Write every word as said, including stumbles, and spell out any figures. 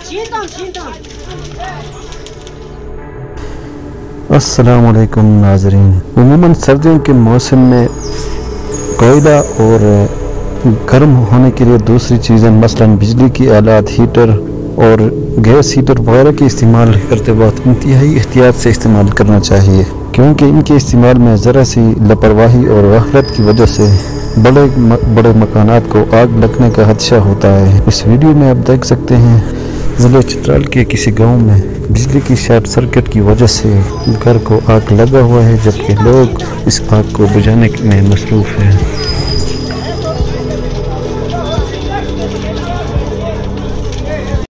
अस्सलाम वालेकुम नाज़रीन। उमूमन सर्दियों के मौसम में कोयला और गर्म होने के लिए दूसरी चीज़ें मसलन बिजली की आलात, हीटर और गैस हीटर वगैरह के इस्तेमाल करते वक्त इंतहाई एहतियात से इस्तेमाल करना चाहिए, क्योंकि इनके इस्तेमाल में ज़रा सी लापरवाही और गफलत की वजह से बड़े बड़े मकानात को आग लगने का खदशा होता है। इस वीडियो में आप देख सकते हैं ज़िले चित्राल के किसी गांव में बिजली की शॉर्ट सर्किट की वजह से घर को आग लगा हुआ है, जबकि लोग इस आग को बुझाने में मसरूफ़ हैं।